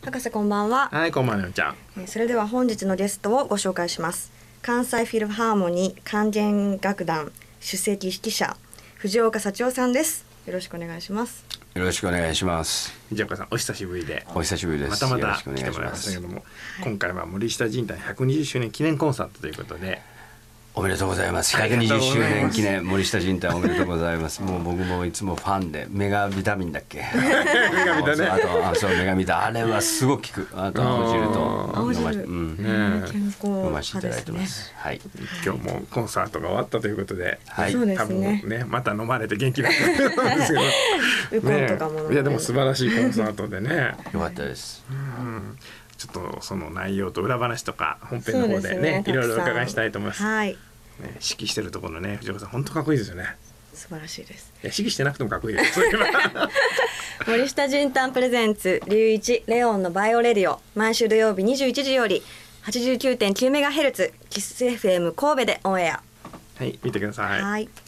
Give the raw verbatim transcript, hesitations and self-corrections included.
博士こんばんは。 はい、こんばんは、のんちゃん。 えーそれでは本日のゲストをご紹介します。関西フィルハーモニー管弦楽団首席指揮者藤岡幸男さんです。よろしくお願いします。 よろしくお願いします。 藤岡さん、お久しぶりで。 お久しぶりです。 またまたよろしくお来てもらい願いします。 ましたけども、今回は森下仁太ひゃくにじゅっしゅうねん記念コンサートということで。 おめでとうございます。 ありがとうひゃくにじゅっございますしゅうねん記念森下仁太おめでとうございます。もう僕もいつもファンでメガビタミンだっけ？ メガビタね。 あとあそうメガビタあれはすごく効く。あと青汁と青汁飲ましうんね健康飲ませていただい派ですね。 てます。はい。 今日もコンサートが終わったということで、 はい。 そうです多分ね。 ね、また飲まれて元気だったと思うんですけど。 ウコンとかも飲んでね、いやでも素晴らしいコンサートでね。 よかったです。 うんちょっとその内容と裏話とか本編の方でそうですねね、いろいろおたくさん伺いしたいと思います。 はい、 ね、指揮してるところのね、藤岡さん本当かっこいいですよね。 素晴らしいです。 いや指揮してなくてもかっこいいです。そういえば森下仁太プレゼンツ龍一レオンのバイオレディオ、毎週土曜日にじゅういちじより はちじゅうきゅうてんきゅうメガヘルツ キス エフエム 神戸でオンエア。 はい、見てください。 はい。